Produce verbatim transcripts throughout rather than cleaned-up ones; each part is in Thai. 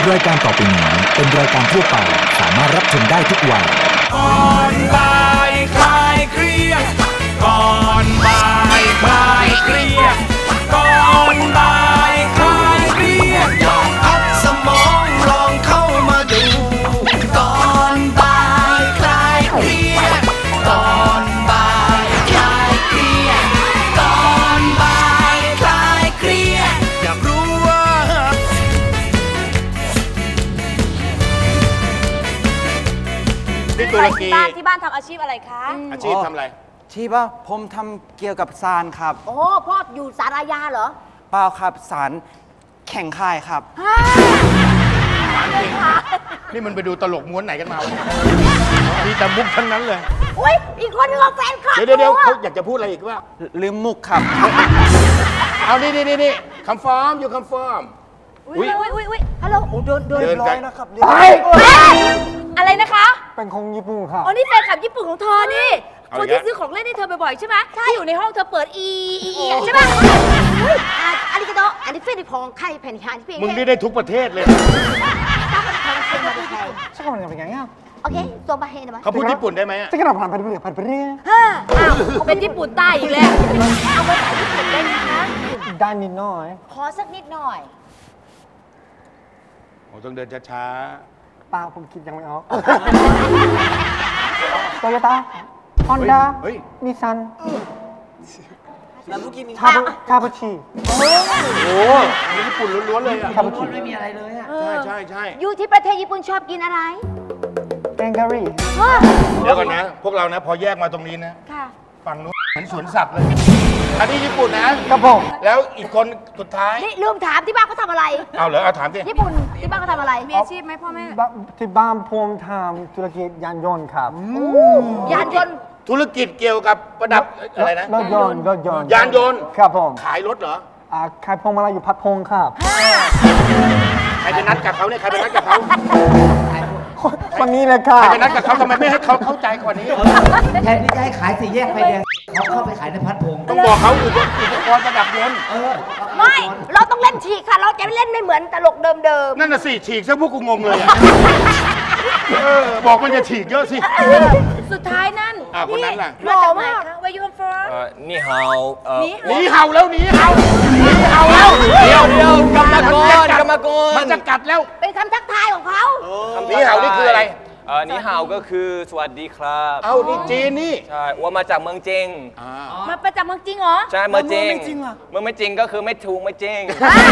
รายการต่อไปนี้เป็นรายการทั่วไปสามารถรับชมได้ทุกวัยก่อนบ่ายคลายเครียดก่อนบ่ายคลายเครียดก่อนบ่ายคลายเครียดลองพักสมองลองเข้ามาดูก่อนบ่ายคลายเครียดก่อนบ่ายคลายเครียดก่อนบ่ายคลายเครียดอยากรู้ว่าที่ตุรกีที่บ้านที่บ้านทำอาชีพอะไรคะอาชีพทำอะไรที่ว่าผมทำเกี่ยวกับศาลครับโอ้พ่ออยู่ศาลอาญาเหรอเปล่าครับศาลแข่งค่ายครับนี่มันไปดูตลกม้วนไหนกันมาวะมีแต่มุกทั้งนั้นเลยอุ้ยอีกคนนึงแฟนคลับเดี๋ยวเดี๋ยวเขาอยากจะพูดอะไรอีกว่าลืมมุกครับเอานี่นี่นี่นี่คำฟอร์มอยู่คำฟอร์มอุ้ยอุ้ยอุ้ยอุ้ยฮัลโหลเดินเดินร้อยนะครับอะไรนะคะเป็นของญี่ปุ่นครับอ๋อนี่แฟนคลับญี่ปุ่นของเธอนี่คนที่ซื้อของเล่นให้เธอบ่อยๆใช่ไหมที่อยู่ในห้องเธอเปิดอีอีใช่ไหมอันนี้ก็โตอันนี้เฟรนของใครแผ่นหานที่มึงนี่ได้ทุกประเทศเลยใช่คนกันเป็นยังไงโอเคตัวประเทศนะเขาพูดญี่ปุ่นได้ไหมจะกระดาษผ่านไปเรื่อยผ่านไปเรื่อยอ้าวเขาเป็นญี่ปุ่นใต้อีกแล้วเอาภาษาญี่ปุ่นได้ไหมคะได้นิดหน่อยขอสักนิดหน่อยโอ้ต้องเดินช้าๆป้าผมคิดยังไม่ออกโตโยต้าฮอนด้านิสสันชาบูชาบูชิโอ้โหญี่ปุ่นล้วนๆเลยอ่ะชาบูชิไม่มีอะไรเลยอ่ะใช่ใช่ใช่อยู่ที่ประเทศญี่ปุ่นชอบกินอะไรแกงกะหรี่เดี๋ยวก่อนนะพวกเรานะพอแยกมาตรงนี้นะฝั่งนู้นเหมือนสวนสัตว์เลยอันนี้ญี่ปุ่นนะกระบอกแล้วอีกคนสุดท้ายนี่ลืมถามที่บ้านเขาทำอะไรเอาเหรอเอาถามสิญี่ปุ่นที่บ้านเขาทำอะไรมีอาชีพไหมพ่อแม่ที่บ้านผมทำธุรกิจยานยนต์ครับยานยนต์ธุรกิจเกี่ยวกับประดับอะไรนะรถยนต์รถยนต์ยานยนต์ครับผมขายรถเหรออ่าขายพวงมาลัยอยู่พัดพงครับใครไปนัดกับเขาเนี่ยใครไปนัดกับเขาคนนี้เลยค่ะใครไปนัดกับเขาทำไมไม่ให้เขาเข้าใจก่อนนี้แทนที่จะให้ขายสี่แยกไฟแดงเขาเข้าไปขายในพัดพงต้องบอกเขาอุปกรณ์ประดับยนต์ไม่เราต้องเล่นฉีกค่ะเราจะไม่เล่นไม่เหมือนตลกเดิมๆนั่นน่ะสิฉีกซะพวกกูงงเลยอ่ะบอกมันจะฉีกเยอะสิสุดท้ายนั่นคนนั้นล่ะมาจากไหนคะ Where you come from นี่เฮาหนีเห่าแล้วหนีเห่าหนีเห่าแล้วเดี๋ยวเดี๋ยวกรรมกรกรรมกรมันจะกัดแล้วเป็นคำทักทายของเขาหนีเห่านี่คืออะไรนี่เฮาก็คือสวัสดีครับเอานี่จีนนี่ใช่ว่ามาจากเมืองจีนมาประจำเมืองจริงเหรอใช่เมืองจีนเมืองไม่จริงก็คือไม่ถูกไม่จริง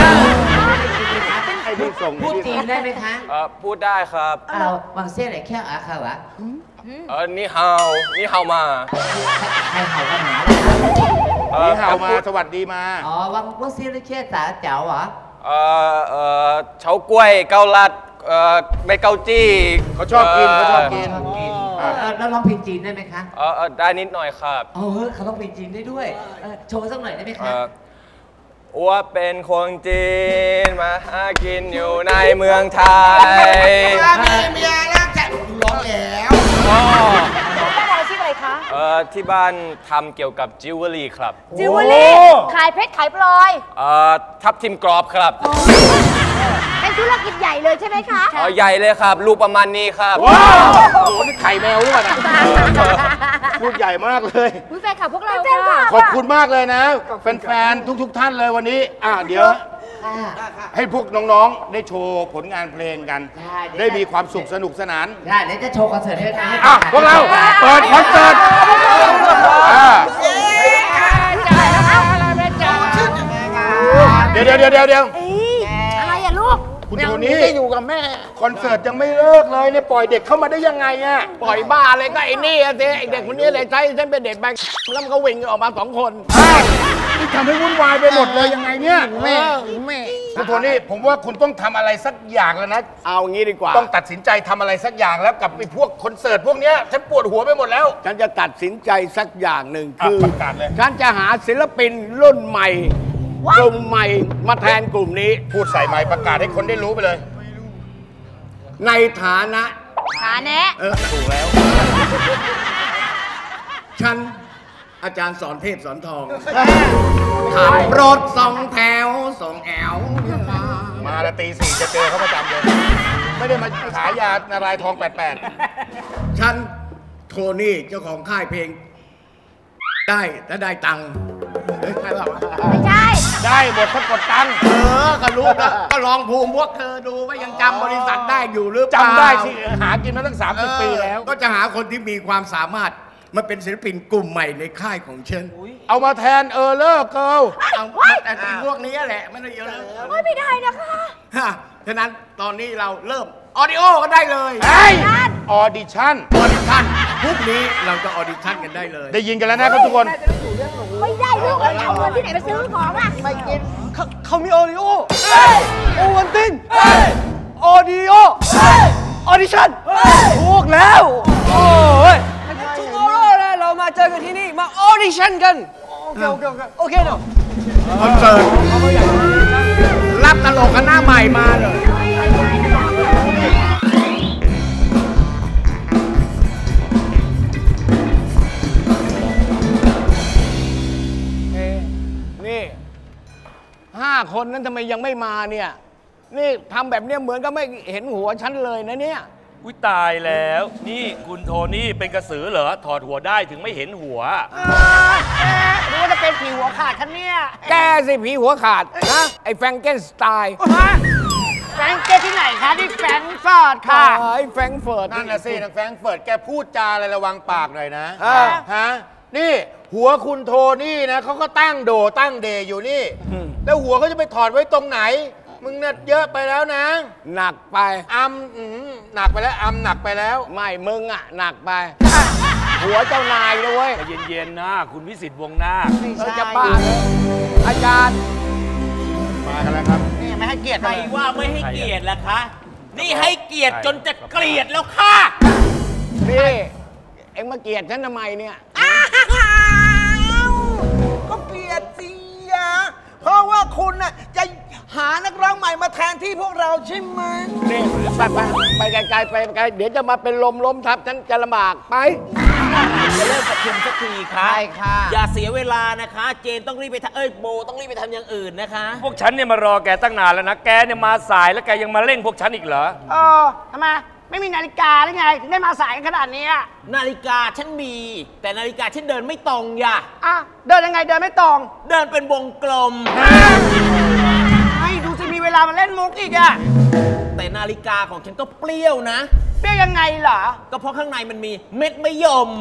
ไอ้ที่ส่งพูดจีนได้ไหมคะพูดได้ครับเราบางเส้นไหนแค่อาค่ะวะเออนี่เฮานี่เฮามาใครเห่ากันหมานี่เห่ามาสวัสดีมาอ๋อวังวังเส้นแค่สาเจ๋าเหรอเออเออเฉากล้วยเกาลัดเออใบเกาจี้เขาชอบกินเขาชอบกินแล้วร้องเพลงจีนได้ไหมคะเออได้นิดหน่อยครับเออเขาร้องเพลงจีนได้ด้วยโชว์สักหน่อยได้ไหมคะว่าเป็นคนจีนมาหากินอยู่ในเมืองไทยมีเมียแล้วจะร้องแล้วบ้านอาชีพอะไรคะเออที่บ้านทำเกี่ยวกับจิวเวลรี่ครับจิวเวลรี่ขายเพชรขายพลอยเอ่อทับทิมกรอบครับเป็นธุรกิจใหญ่เลยใช่ไหมคะอ๋อใหญ่เลยครับลูกประมาณนี้ครับว้าวโอ้โหนี่ไข่แมวด้วยนะลูกใหญ่มากเลยคุณแฟนขับพวกเราขอบคุณมากเลยนะแฟนๆทุกๆท่านเลยวันนี้อ่ะเดี๋ยวให้พวกน้องๆได้โชว์ผลงานเพลงกันได้มีความสุขสนุกสนานได้เดี๋ยวจะโชว์คอนเสิร์ตให้ได้อ่ะพวกเราเปิดคอนเสิร์ตเดี๋ยวเดี๋ยวเดี๋ยวเดี๋ยวอะไรอะลูกคุณโทนี่อยู่กับแม่คอนเสิร์ตยังไม่เลิกเลยเนี่ยปล่อยเด็กเข้ามาได้ยังไงอะปล่อยบ้าเลยก็ไอ้นี่อะสิไอ้เด็กคนนี้เลยใช้ฉันเป็นเด็กแบงค์แล้วมันก็วิ่งออกมาสองคนนี่ทำให้วุ่นวายไปหมดเลยยังไงเนี่ยแม่แม่คุณโทนี่ผมว่าคุณต้องทำอะไรสักอย่างแล้วนะเอางี้ดีกว่าต้องตัดสินใจทำอะไรสักอย่างแล้วกับไอ้พวกคอนเสิร์ตพวกเนี้ยฉันปวดหัวไปหมดแล้วฉันจะตัดสินใจสักอย่างหนึ่งคือประกาศเลยฉันจะหาศิลปินรุ่นใหม่กลุ่มใหม่มาแทนกลุ่มนี้พูดใส่ไมค์ประกาศให้คนได้รู้ไปเลยในฐานะฐานะเออถูกแล้วฉันอาจารย์สอนเทพสอนทองขับรถสองแถวสองแอวมาละตีสี่จะเจอเขาประจำเลยไม่ได้มาขายยานารายทองแปดแปดฉันโทนี่เจ้าของค่ายเพลง ได้ถ้าได้ตังค์ใช่ป่าวไม่ใช่ได้หมดถ้ากดตังค์เออก็รู้นะก็ลองภูมิพวกเธอดูว่ายังจำบริษัทได้อยู่หรือเปล่าจำได้สิหากินมาตั้งสามสิบปีแล้วก็จะหาคนที่มีความสามารถมาเป็นศิลปินกลุ่มใหม่ในค่ายของฉันเอามาแทนเออเลอร์เกิลเอามาแต่เป็นพวกนี้แหละไม่ได้เยอะเลยไม่ได้นะคะฮะฉะนั้นตอนนี้เราเริ่มออดิโอก็ได้เลยเฮ้ยออดิชั่นออดิชั่นพรุ่งนี้เราจะออดิชั่นกันได้เลยได้ยินกันแล้วนะครับทุกคนไม่ได้ลูกเอาเงินที่ไหนไปซื้อของอ่ะไม่กินเขามีออดิโอโอวันตินออดิโอออดิชั่นถูกแล้ว โอ้ยทุกโอโร่เลยเรามาเจอกันที่นี่ มาออดิชั่นกัน โอเค โอเค โอเค โอเคเนาะคอนเสิร์ตรับตลกคณะใหม่มาเลย นี่ห้าคนนั้นทำไมยังไม่มาเนี่ย นี่ทำแบบเนี้ยเหมือนก็ไม่เห็นหัวฉันเลยนะเนี่ยอุ้ยตายแล้ว นี่คุณโทนี่เป็นกระสือเหรอ ถอดหัวได้ถึงไม่เห็นหัวหรือว่าจะเป็นผีหัวขาดฉันเนี่ยแกสิผีหัวขาดนะ ไอ้แฟรงเกนสไตล์แฟรงเกตที่ไหนคะที่แฟรงก์ฟอร์ตค่ะไอ้แฟรงก์เฟิร์ตนั่นน่ะสินางแฟรงก์เฟิร์ตแกพูดจาอะไรระวังปากหน่อยนะอ่าฮะนี่หัวคุณโทนี่นะเขาก็ตั้งโดตั้งเดอยู่นี่ แล้วหัวเขาจะไปถอดไว้ตรงไหน มึงน่ะเยอะไปแล้วนะหนักไปอัมอื้อหือหนักไปแล้วอัมหนักไปแล้วไม่มึงอ่ะ หนักไป หัวเจ้านายนะเว้ยใจเย็นๆนะ คุณวิสิตวงศ์นาคเราจะบ้าเลยอาจารย์มากันแล้วครับนี่ไม่ให้เกียรติใครว่าไม่ให้เกียรติล่ะคะ นี่ให้เกียรติจนจะเกลียดแล้วค่ะนี่ เอ็งมาเกลียดฉันทำไมเนี่ยก็เกลียดสิยะเพราะว่าคุณน่ะจะหานักร้องใหม่มาแทนที่พวกเราใช่ไหมนี่ไปไปไปไกลๆไปไกลๆเดี๋ยวจะมาเป็นลมล้มทับฉันจะลำบากไปจะเลิกประชุมสักทีค่ะใช่ค่ะอย่าเสียเวลานะคะ เจนต้องรีบไปทำเอ้ยโบต้องรีบไปทำอย่างอื่นนะคะพวกฉันเนี่ยมารอแกตั้งนานแล้วนะ แกเนี่ยมาสายแล้วแกยังมาเร่งพวกฉันอีกเหรอเออทำไมไม่มีนาฬิกาหรือไง ถึงได้มาสายขนาดนี้นาฬิกาฉันมี แต่นาฬิกาฉันเดินไม่ตรงอย่าอ่ะเดินยังไงเดินไม่ตรงเดินเป็นวงกลมให้ดูจะมีเวลามาเล่นมุกอีกอ่ะแต่นาฬิกาของฉันก็เปรี้ยวนะเปรี้ยวยังไงเหรอก็เพราะข้างในมันมีเม็ดมะยม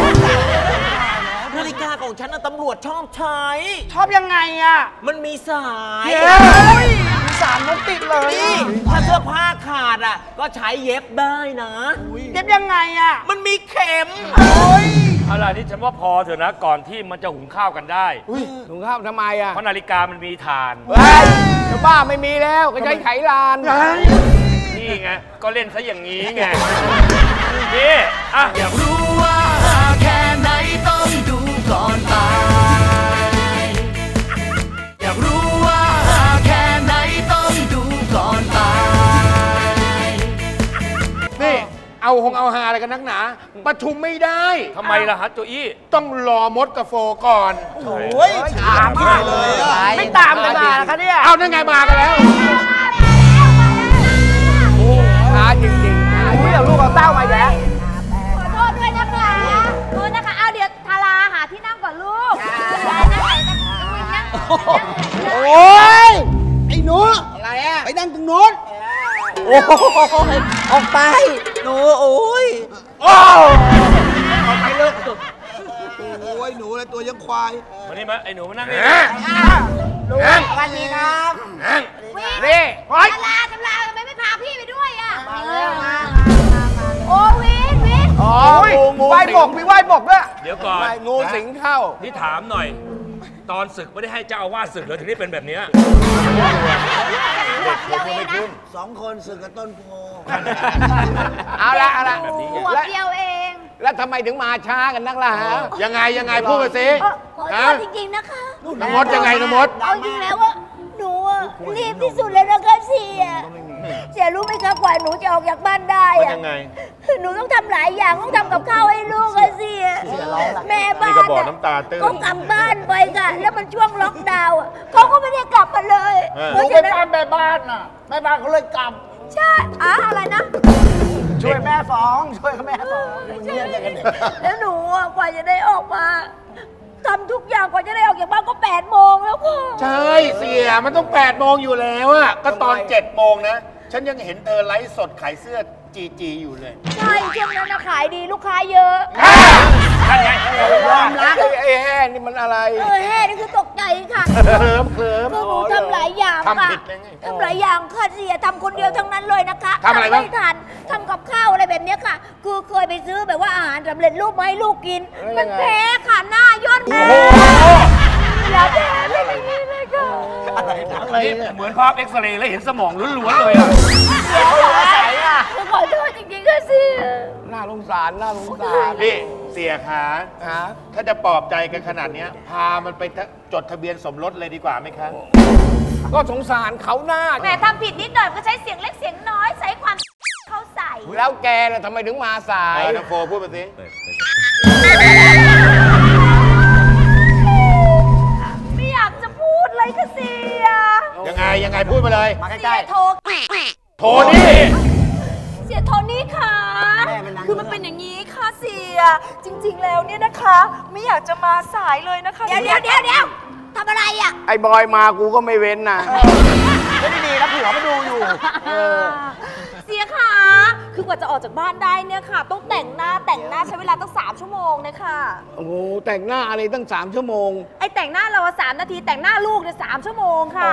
นาฬิกาของฉันน่ะตำรวจชอบใช้ชอบยังไงอ่ะมันมีสายเฮ้ยสามมุกติดเลยนี่ถ้าเสื้อผ้าขาดอ่ะ ก็ใช้เย็บได้นะเย็บยังไงอ่ะมันมีเข็มเอาล่ะนี่ฉันว่าพอเถอะนะ ก่อนที่มันจะหุงข้าวกันได้ถุงข้าวทำไมอ่ะเพราะนาฬิกามันมีฐานเฮ้ยจะบ้าไม่มีแล้วก็ใช้ไขลานนี่ไง ก็เล่นซะอย่างนี้ไง นี่อ่ะอยากรู้ว่าแค่ไหนต้องดูก่อนตาย อยากรู้ว่าแค่ไหนต้องดูก่อนตายนี่เอาหงเอาหาอะไรกันนักหนาประชุมไม่ได้ทำไมล่ะฮะโจอี้ต้องรอมดกับโฟก่อนโอ้ยถามที่เลยอะไม่ตามกันมาเหรอคะเนี่ยเอานั่นไงมากันแล้วช้าจริงๆอุ้ยเอาลูกเอาเต้ามาแล้วขอโทษด้วยนะคะโทษนะคะ เอาเดี๋ยวทาราหาที่นั่งก่อนลูกยายนั่งไหนนั่งนั่งโอ้ย ไอ้หนูอะไรอ่ะไปนั่งตรงโน้นโอ้ยออกไป หนู โอ้ยโอ้ออกไปเลยโอ้ย หนูอะไรตัวยังควายมานี่มาไอ้หนูมานั่งนี่ลูกสวัสดีครับนี่ทาราทาราทำไมไม่พาพี่ไปด้วยอ่ะโอ้วินวินอ๋องูงูไหว้บกมีไหว้บกด้วยเดี๋ยวก่อนไม่งูสิงเข้านี่ถามหน่อย ตอนศึกไม่ได้ให้เจ้าอาวาสศึกเลยถึงได้เป็นแบบเนี้ยเดียวเองนะสองคนสึกกับต้นโพเอาละเอาละหัวเดียวเองแล้วทำไมถึงมาช้ากันนักล่ะฮะยังไงยังไงพูดมาสิขอโทษจริงๆนะคะน้ำมดยังไงน้ำมดเอาจริงแล้วว่าหนูอะรีบที่สุดเลยนะคะเสียเสียรู้ไหมคะกว่าหนูจะออกจากบ้านได้อะยังไงหนูต้องทำหลายอย่างต้องทำกับข้าวให้ลูกอะเสียแม่บ้านก็กลับบ้านไปค่ะแล้วมันช่วงล็อกดาวน์เขาก็ไม่ได้กลับมาเลยหนูไปตามแม่บ้านน่ะแม่บ้านเขาเลยกลับใช่อะอะไรนะช่วยแม่ฟ้องช่วยแม่ฟ้องแล้วหนูกว่าจะได้ออกมาทำทุกอย่างกว่าจะได้ออกจากบ้านก็แปดโมงแล้วค่ะใช่เสียมันต้องแปดโมงอยู่แล้วอะก็ตอนเจ็ดโมงนะฉันยังเห็นเธอไลฟ์สดขายเสื้อจีจีอยู่เลยใช่ช่วงนั้นนะขายดีลูกค้าเยอะนั่นไงความรักไอ้แห่นี่มันอะไรเออแห่นี่คือตกใจค่ะเคลิ้มเคลิ้มคือหนูทำหลายอย่างค่ะทำหลายอย่างค่ะเสียทำคนเดียวทั้งนั้นเลยนะคะทำอะไรบ้างไม่ทันทำกับข้าวอะไรแบบนี้ค่ะคือเคยไปซื้อแบบว่าอาหารสำเร็จรูปมาให้ลูกกินมันแพ้ค่ะหน้าย่นแพ้แล้วแพ้ไม่มีเลยค่ะอะไรอะไรเหมือนภาพเอ็กซเรย์แล้วเห็นสมองล้วนๆเลยอะใส่อะขอโทษจริงๆค่ะเสียน่าสงสารน่าสงสารพี่เสียขาถ้าจะปลอบใจกันขนาดนี้พามันไปจดทะเบียนสมรสเลยดีกว่าไหมคะก็สงสารเขาหน้าแหมทำผิดนิดหน่อยก็ใช้เสียงเล็กเสียงน้อยใส่ความเขาใส่แล้วแกน่ะทำไมถึงมาสายน้องโฟพูดมาสิไม่อยากจะพูดเลยค่ะเสียยังไงยังไงพูดมาเลยมาใกล้ๆโทรโทรนี่เสียโทนี่ค่ะคือมันเป็นอย่างนี้ค่ะเสียจริงๆแล้วเนี่ยนะคะไม่อยากจะมาสายเลยนะคะเดี๋ยวเดี๋ยวเดี๋ยวเดี๋ยวทำอะไรอ่ะไอ้บอยมากูก็ไม่เว้นนะไม่ได้ดีนะผัวมาดูอยู่เสียค่ะคือกว่าจะออกจากบ้านได้เนี่ยค่ะต้องแต่งหน้าแต่งหน้าใช้เวลาตั้งสามชั่วโมงนะคะโอ้โหแต่งหน้าอะไรตั้งสามชั่วโมงไอ้แต่งหน้าเราสามนาทีแต่งหน้าลูกเนี่ยสามชั่วโมงค่ะ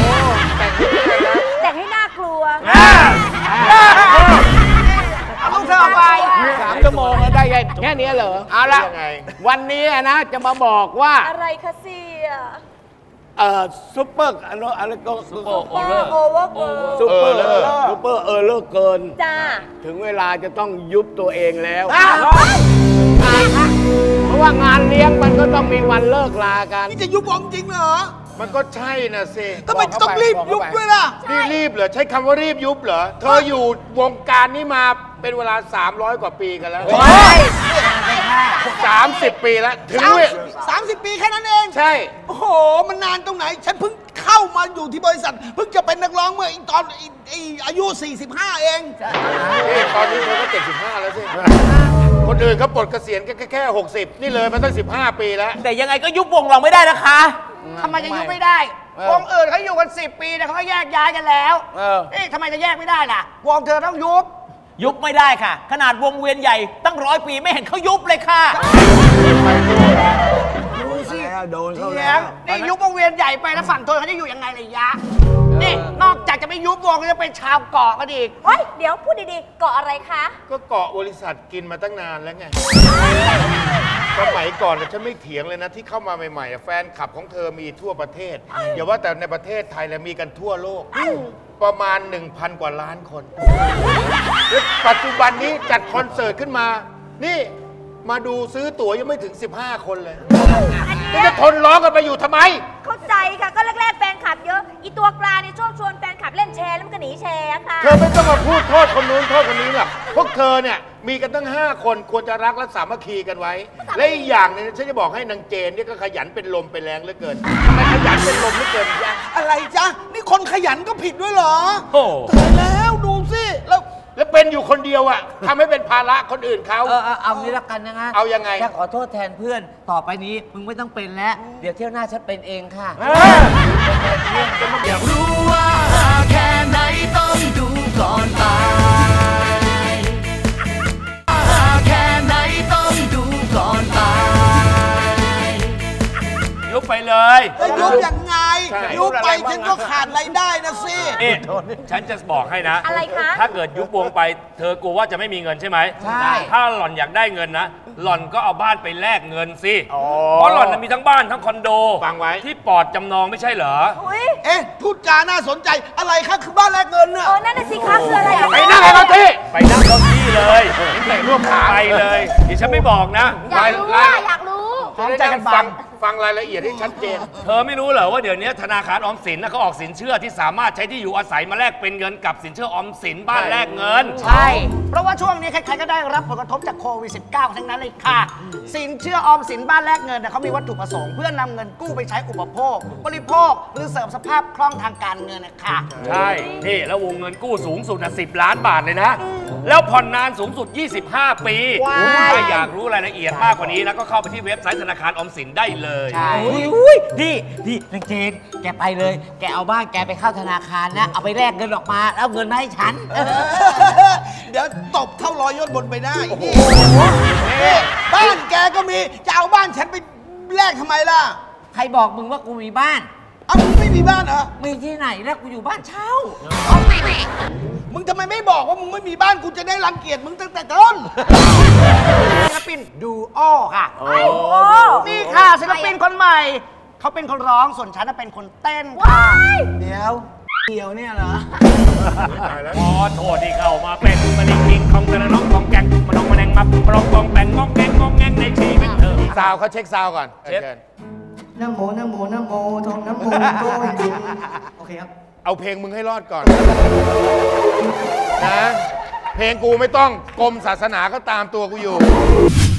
แต่งให้น่ากลัวเอาลูกเธอไปสามชั่วโมงได้แค่นี้เหรอเอาละวันนี้นะจะมาบอกว่าอะไรคะเสียเอ่อซุปเปอร์อะไรอะไรก็ซุปเปอร์โอเลอร์โอเวอร์เกินซุปเปอร์ซุปเปอร์เออเลอร์เกินจ้าถึงเวลาจะต้องยุบตัวเองแล้วเพราะว่างานเลี้ยงมันก็ต้องมีวันเลิกลากันนี่จะยุบวงจริงเหรอมันก็ใช่น่ะสิทำไมต้องรีบยุบด้วยล่ะนี่รีบเหรอใช้คำว่ารีบยุบเหรอเธออยู่วงการนี้มาเป็นเวลาสามร้อยกว่าปีกันแล้วสามสิบปีแล้วถึงสามสิบปีแค่นั้นเองใช่โอ้โหมันนานตรงไหนฉันเพิ่งเข้ามาอยู่ที่บริษัทเพิ่งจะเป็นนักร้องเมื่อตอนอายุสี่สิบห้าเองตอนนี้เธอก็เจ็ดสิบห้าแล้วสิคนอื่นเขาปลดเกษียณแค่แค่หกสิบนี่เลยมันตั้งสิบห้าปีแล้วแต่ยังไงก็ยุบวงเราไม่ได้นะคะทำไมจะยุบไม่ได้วงอื่นเขาอยู่กันสิบปีนะเขาก็แยกย้ายกันแล้วเอ๊ะทำไมจะแยกไม่ได้ล่ะวงเธอต้องยุบยุบไม่ได้ค่ะขนาดวงเวียนใหญ่ตั้งร้อยปีไม่เห็นเขายุบเลยค่ะดูสิโดนเขาแล้วนี่ยุบวงเวียนใหญ่ไปแล้วฝั่งทนเขาจะอยู่ยังไงเลยยะนี่นอกจากจะไม่ยุบวงก็จะเป็นชาวเกาะกันอีกเฮ้ยเดี๋ยวพูดดีๆเกาะอะไรคะก็เกาะบริษัทกินมาตั้งนานแล้วไงสมัยก่อนฉันไม่เถียงเลยนะที่เข้ามาใหม่ๆแฟนคลับของเธอมีทั่วประเทศอย่าว่าแต่ในประเทศไทยแล้วมีกันทั่วโลกประมาณ หนึ่งพัน กว่าล้านคนปัจจุบันนี้จัดคอนเสิร์ตขึ้นมานี่มาดูซื้อตั๋วยังไม่ถึงสิบห้าคนเลยจะทนร้องกันไปอยู่ทำไมเข้าใจค่ะก็แรกๆแฟนคลับเยอะอีตัวกลางนี่ชอบชวนแฟนคลับเล่นแชร์แล้วมันก็หนีแชร์ค่ะเธอไม่ต้องมาพูดโทษคนนู้นโทษคนนี้หรอกพวกเธอเนี่ยมีกันตั้งห้าคนควรจะรักและสามัคคีกันไว้และอีกอย่างนึงฉันจะบอกให้นางเจนนี่ก็ขยันเป็นลมเป็นแรงเหลือเกินทำไมขยันเป็นลมเหลือเกินยังอะไรจ๊ะนี่คนขยันก็ผิดด้วยเหรอโอ้ตายแล้วดูสิแล้วแล้วเป็นอยู่คนเดียวอะทำให้เป็นภาระคนอื่นเขาเออเอางี้ละกันนะฮะเอายังไงถ้าขอโทษแทนเพื่อนต่อไปนี้มึงไม่ต้องเป็นแล้วเดี๋ยวเที่ยวหน้าฉันเป็นเองค่ะอยากรู้ว่าแค่ไหนต้องดูก่อนตายแค่ไหนต้องดูก่อนตายยุบไปเลยยุบยังไงยุบไปฉันก็ขาดรายได้นะสินี่ฉันจะบอกให้นะอะไรคะถ้าเกิดยุบวงไปเธอกลัวว่าจะไม่มีเงินใช่ไหมใช่ถ้าหล่อนอยากได้เงินนะหล่อนก็เอาบ้านไปแลกเงินสิเพราะหล่อนมีทั้งบ้านทั้งคอนโดฟังไว้ที่ปอดจำนองไม่ใช่เหรอเอ๊ะพูดจาน่าสนใจอะไรคะคือบ้านแลกเงินเนี่ยเออนั่นน่ะสิคะคืออะไรไปนั่งให้เราที่ไปนั่งเก้าอี้เลยไปร่วมขาไปเลยเดี๋ยวฉันไม่บอกนะอยากรู้ว่าอยากรู้พร้อมใจกันฟังฟังรายละเอียดให้ชัดเจนเธอไม่รู้เหรอว่าเดี๋ยวนี้ธนาคารออมสินนะเขาออกสินเชื่อที่สามารถใช้ที่อยู่อาศัยมาแลกเป็นเงินกับสินเชื่อออมสินบ้านแลกเงินใช่ เพราะว่าช่วงนี้ใครๆก็ได้รับผลกระทบจากโควิด สิบเก้า ทั้งนั้นเลยค่ะสินเชื่อออมสินบ้านแลกเงินเขามีวัตถุประสงค์เพื่อนำเงินกู้ไปใช้อุปโภคบริโภคหรือเสริมสภาพคล่องทางการเงินนะคะใช่นี่แล้ววงเงินกู้สูงสุดนะสิบล้านบาทเลยนะแล้วผ่อนนานสูงสุดยี่สิบห้าปีถ้าอยากรู้รายละเอียดมากกว่านี้นะก็เข้าไปที่เว็บไซต์ธนาคารออมสินได้เลยใช่พี่พี่นางเจนแกไปเลยแกเอาบ้านแกไปเข้าธนาคารนะเอาไปแลกเงินออกมาแล้วเอาเงินมาให้ฉันเดี๋ยวตบเข้ารอยย่นบนไปได้นี่บ้านแกก็มีจะเอาบ้านฉันไปแลกทำไมล่ะใครบอกมึงว่ากูมีบ้านเอ้ามึงไม่มีบ้านเหรอมีที่ไหนแล้วกูอยู่บ้านเช่ามึงทำไมไม่บอกว่ามึงไม่มีบ้านกูจะได้รังเกียจมึงตั้งแต่ต้นศิลปินดูโอค่ะนี่ค่ะศิลปินคนใหม่เขาเป็นคนร้องส่วนฉันเป็นคนเต้นค่ะเดี๋ยวเดี๋ยวเนี่ยเหรอขอโทษที่เข้ามาเป็นมะลิงคิงของกระน้องของแกงมาน้องมาแดงมาปลองปองแปงงองแงงงองแงงในชีวิตเธอซาวเขาเช็คซาวก่อนเช็คน้ำโมน้ำโมน้ำโมทองน้ำโมโตจริงโอเคครับเอาเพลงมึงให้รอดก่อนนะเพลงกูไม่ต้องกรมศาสนาก็ตามตัวกูอยู่